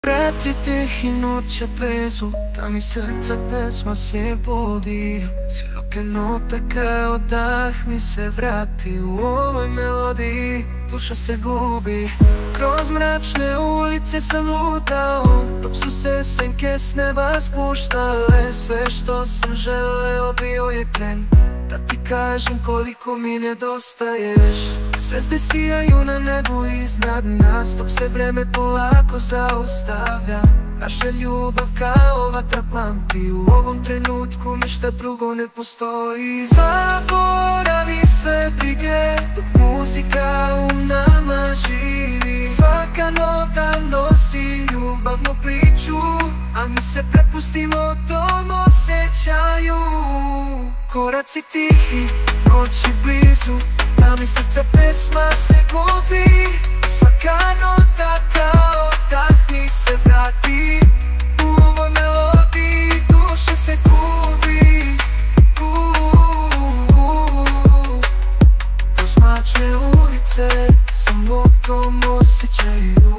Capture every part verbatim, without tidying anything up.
Prati tihi noće blizu, da mi srce pesma se budi. Svijoke note kao dah mi se vrati u ovoj melodiji. Duša se gubi, kroz mračne ulice sam lutao, dok su se senke s neba spuštale. Sve što sam želeo bio je tren, da ti kažem koliko mi nedostaješ. Zvezde sijaju na nebu iznad nas, dok se vreme polako zaustavlja. Naša ljubav kao vatra plamti, u ovom trenutku ništa drugo ne postoji. Zaboravi sve brige, dok muzika u nama živi. Svaka nota nosi ljubavnu priču, a mi se prepustimo tom osjećaju. Koraci tihi, noći blizu, da mi srce pesma se gubi. Svaka nota kao dah mi se vrati, u ovoj melodiji duša se gubi. Kroz mračne ulice sam u tom osjećaju.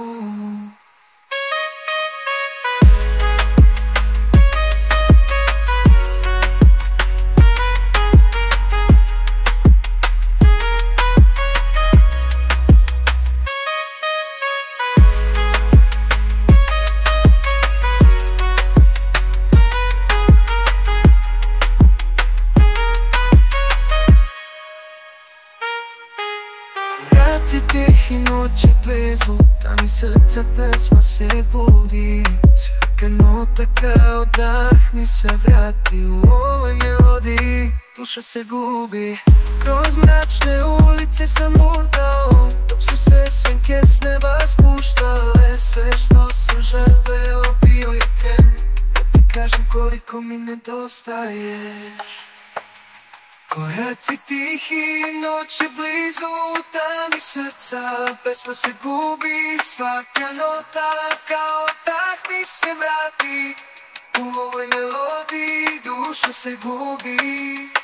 Prati tihi noće blizu, da mi srce pesma se budi. Svaka nota kao dah mi se vrati, u ovoj melodiji duša se gubi. Kroz mračne ulice sam lutao, dok su se senke s neba spuštale. Sve što sam želeo bio je tren, da ti kažem koliko mi nedostaješ. Koraci tihi, noći blizu, da mi srca pesma se gubi. Svaka nota kao dah mi se vrati, u ovoj melodiji duša se gubi.